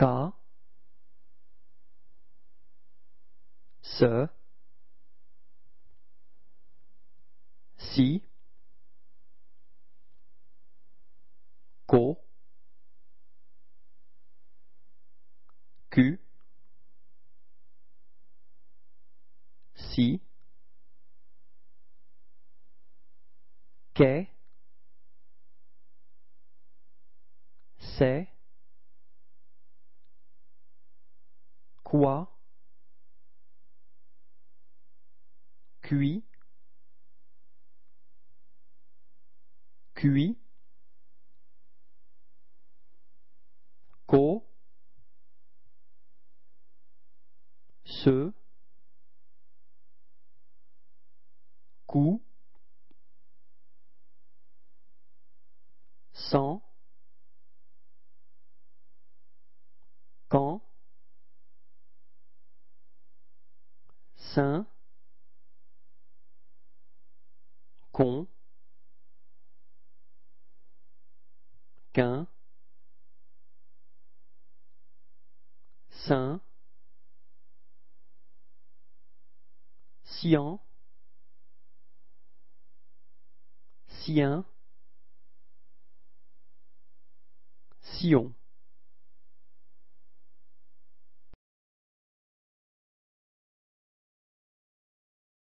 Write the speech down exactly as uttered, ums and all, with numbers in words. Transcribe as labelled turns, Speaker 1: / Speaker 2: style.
Speaker 1: K, ce, si, co, Q, si, que, c'est, quoi, cuit, cuit, co, ce, coup, sans, quand, saint, con, qu'un, saint, sien, sien, sillon.